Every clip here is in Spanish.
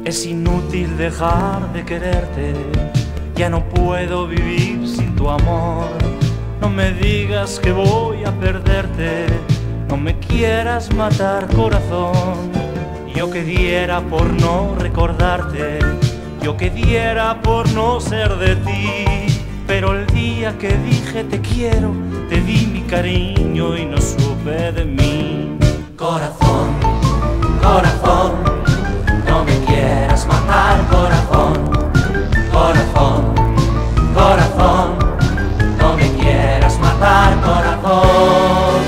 Es inútil dejar de quererte, ya no puedo vivir sin tu amor. No me digas que voy a perderte, no me quieras matar, corazón. Yo que diera por no recordarte, yo que diera por no ser de ti. Pero el día que dije te quiero, te di mi cariño y no supe de mí. Corazón, corazón, no me quieras matar, corazón. Corazón, corazón, no me quieras matar, corazón.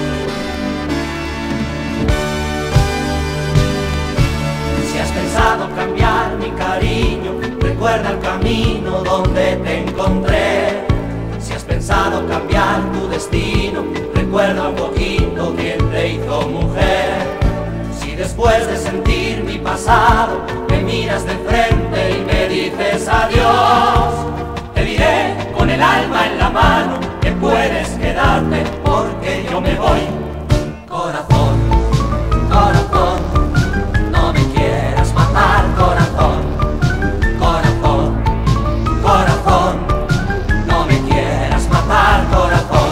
Si has pensado cambiar mi cariño, recuerda el camino donde te encontré. Si has pensado cambiar tu destino, recuerda un poquito quién te hizo mujer. Si después de sentir mi pasado me miras de frente y me dices adiós, te diré con el alma en la mano que puedes quedarte porque yo me voy. Corazón, corazón, no me quieras matar, corazón. Corazón, corazón, no me quieras matar, corazón.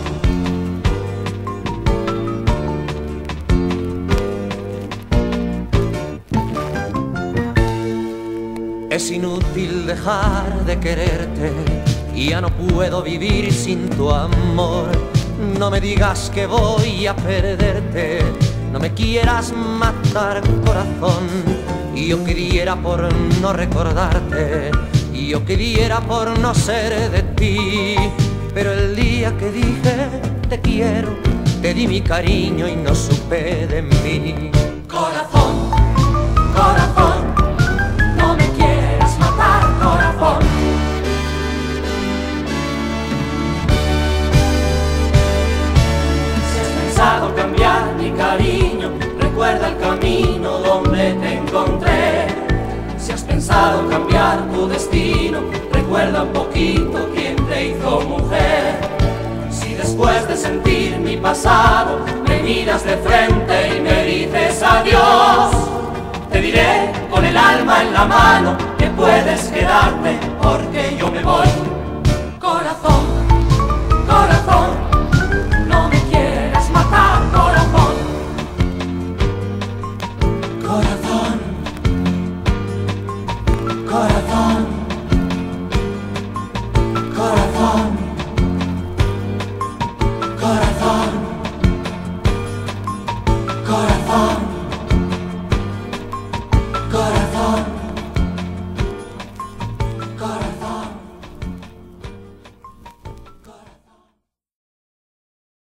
Es inútil dejar de quererte y ya no puedo vivir sin tu amor. No me digas que voy a perderte, no me quieras matar, corazón. Yo que diera por no recordarte, yo que diera por no ser de ti. Pero el día que dije te quiero, te di mi cariño y no supe de mí. Corazón, corazón, no me quieras matar, corazón. Si has pensado cambiar mi cariño, recuerda el camino donde te encontré. Si has pensado cambiar tu destino, recuerda un poquito quién te hizo mujer. Si después de sentir mi pasado me miras de frente y me dices adiós, te diré con el alma en la mano que puedes quedarte porque yo me voy. Corazón, corazón, no me quieras matar, corazón. Corazón, corazón.